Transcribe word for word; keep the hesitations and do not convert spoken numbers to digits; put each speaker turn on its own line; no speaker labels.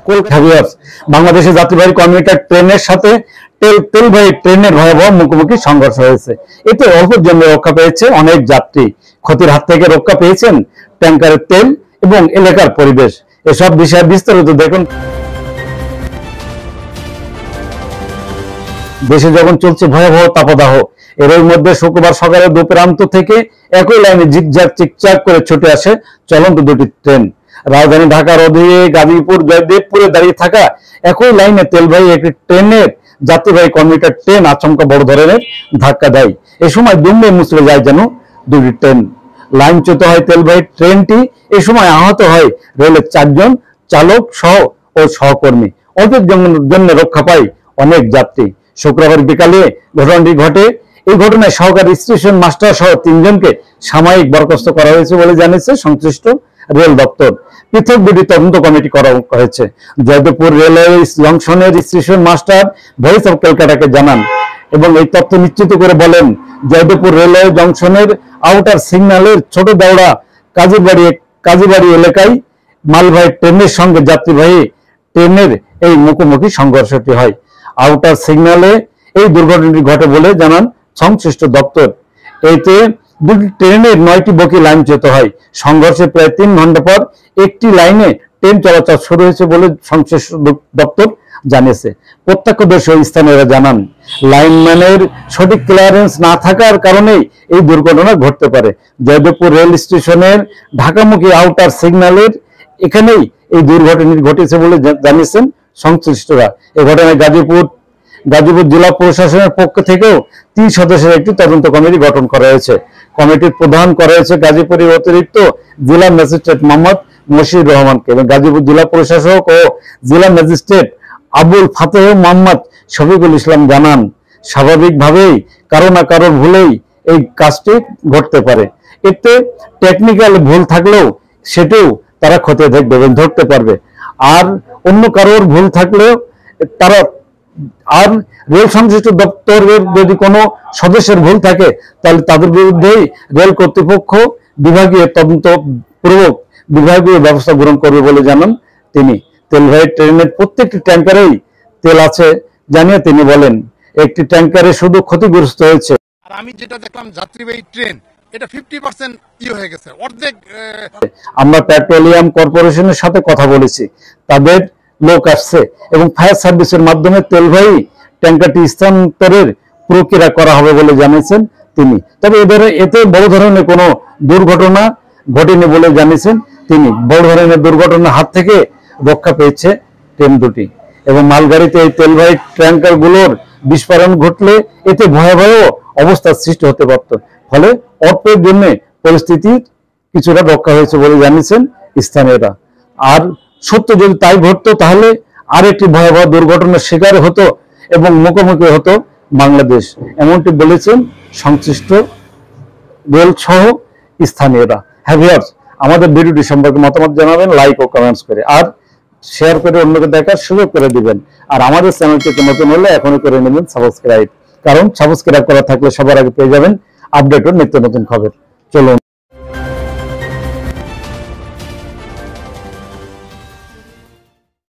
বাংলাদেশের যাত্রীবাহী কমিউটার ট্রেনের সাথে তেলবাহী ট্রেনের ভয়াবহ মুখোমুখি সংঘর্ষ হয়েছে। এতে অল্পের জন্য রক্ষা পেয়েছে অনেক যাত্রী। ক্ষতির হাত থেকে রক্ষা পেয়েছেন ট্যাঙ্কারের তেল এবং এলাকার পরিবেশ। এসব বিষয়ে বিস্তারিত দেখুন। দেশে যখন চলছে ভয়াবহ তাপদাহ, এর মধ্যে শুক্রবার সকালে দুপ্রান্ত থেকে একই লাইনে জিগজ্যাগ চিকচাক করে ছুটে আসে চলন্ত দুটি ট্রেন। রাজধানী ঢাকার অধীনে গাজীপুর জয়দেবপুরে দাঁড়িয়ে থাকা একই লাইনে তেলবাহী একটি ট্রেনের যাত্রীবাহী কমিউটার ট্রেন আচমকা বড় ধরনের ধাক্কা দেয়। এ সময় দুমড়ে মুচড়ে যায় যেন দুটি ট্রেন। লাইনচ্যুত হয় তেলবাহী ট্রেনটি। এ সময় আহত হয় রেলের চারজন চালক সহ ও সহকর্মী। অল্পের জন্য রক্ষা পায় অনেক যাত্রী। শুক্রবার বিকালে ঘটনাটি ঘটে। এই ঘটনায় সহকারী স্টেশন মাস্টার সহ তিনজনকে সাময়িক বরখাস্ত করা হয়েছে বলে জানিয়েছে সংশ্লিষ্ট রেল দপ্তর। পৃথক দুটি তদন্ত কমিটি করা হয়েছে। জয়দেবপুর রেলওয়ে জংশনের স্টেশন মাস্টার ভয়েস অফ ক্যালকাটাকে জানান এবং এই তথ্য নিশ্চিত করে বলেন, জয়দেবপুর রেলওয়ে জংশনের আউটার সিগন্যালের ছোট দেওড়া কাজীবাড়ি কাজীবাড়ি এলাকায় মালবাহী ট্রেনের সঙ্গে যাত্রীবাহী ট্রেনের এই মুখোমুখি সংঘর্ষটি হয়। আউটার সিগন্যালে এই দুর্ঘটনাটি ঘটে বলে জানান সংশ্লিষ্ট দপ্তর। এতে দুটি ট্রেনের নয়টি বগি লাইনচ্যুত হয়। সংঘর্ষের প্রায় তিন ঘন্টা পর একটি লাইনে ট্রেন চলাচল শুরু হয়েছে বলে সংশ্লিষ্ট দপ্তর জানিয়েছে। প্রত্যক্ষদর্শী স্থানীয়রা জানান, লাইনম্যানের সঠিক ক্লিয়ারেন্স না থাকার কারণেই এই দুর্ঘটনা ঘটতে পারে। জয়দেবপুর রেল স্টেশনের ঢাকামুখী আউটার সিগন্যালের এখানেই এই দুর্ঘটনাটি ঘটেছে বলে জানিয়েছেন সংশ্লিষ্টরা। এই ঘটনায় গাজীপুর গাজীপুর জেলা প্রশাসনের পক্ষ থেকেও তিন সদস্যের একটি তদন্ত কমিটি গঠন করা হয়েছে। কমিটির প্রধান করা হয়েছে গাজীপুরের অতিরিক্ত জেলা ম্যাজিস্ট্রেট মোহাম্মদ মশির রহমানকে এবং গাজীপুর জেলা প্রশাসক ও জেলা ম্যাজিস্ট্রেট আবুল ফাতেহ মোহাম্মদ শফিকুল ইসলাম জানান, স্বাভাবিকভাবেই কারো না কারোর ভুলেই এই কাজটি ঘটতে পারে। এতে টেকনিক্যাল ভুল থাকলেও সেটাও তারা খতিয়ে দেখবে এবং ধরতে পারবে। আর অন্য কারোর ভুল থাকলেও তারা আর রেল সংশ্লিষ্ট দপ্তরের যদি কোনো সদস্যের ভুল থাকে তাহলে তাদের বিরুদ্ধেই রেল কর্তৃপক্ষ বিভাগীয় তদন্ত পূর্বক বিভাগীয় ব্যবস্থা গ্রহণ করবে বলে জানান তিনি। তেলবাহী ট্রেনের প্রত্যেকটি ট্যাঙ্কারেই তেল আছে জানিয়ে তিনি বলেন, একটি ট্যাঙ্কারে শুধু ক্ষতিগ্রস্ত হয়েছে।
আর আমি যেটা দেখলাম যাত্রীবাহী ট্রেন এটা পঞ্চাশ পার্সেন্ট ই হয়ে গেছে, অর্ধেক।
আমরা পেট্রোলিয়াম কর্পোরেশনের সাথে কথা বলেছি, তাদের লোক আসছে এবং ফায়ার সার্ভিসের মাধ্যমে তেলবাহী ট্যাঙ্কারটি স্থানান্তরের প্রক্রিয়া করা হবে বলে জানিয়েছেন তিনি। তবে এদের এতে বড় ধরনের কোনো দুর্ঘটনা ঘটেনি বলে জানিয়েছেন তিনি। বড় ধরনের দুর্ঘটনার হাত থেকে রক্ষা পেয়েছে ট্রেন দুটি এবং মালগাড়িতে এই তেলবাহী ট্যাঙ্কার গুলোর বিস্ফোরণ ঘটলে এতে ভয়াবহ অবস্থার সৃষ্টি হতে পারত। ফলে অল্পের জন্য পরিস্থিতির কিছুটা রক্ষা হয়েছে বলে জানিয়েছেন স্থানীয়রা। আর সত্য যদি তাই ঘটতো তাহলে আর একটি ভয়াবহ দুর্ঘটনার শিকার হতো এবং মুখোমুখি হতো বাংলাদেশ, এমনটি বলেছেন সংশ্লিষ্ট রেল সহ স্থানীয়রা। হ্যাঁ ভিউয়ার্স, আমাদের ভিডিওটি সম্পর্কে মতামত জানাবেন লাইক ও কমেন্টস করে, আর শেয়ার করে অন্যকে দেখার সুযোগ করে দিবেন। আর আমাদের চ্যানেলটিতে নতুন হলে এখনই করে নেবেন সাবস্ক্রাইব, কারণ সাবস্ক্রাইব করা থাকলে সবার আগে পেয়ে যাবেন আপডেট ও নিত্য নতুন খবর। চলুন।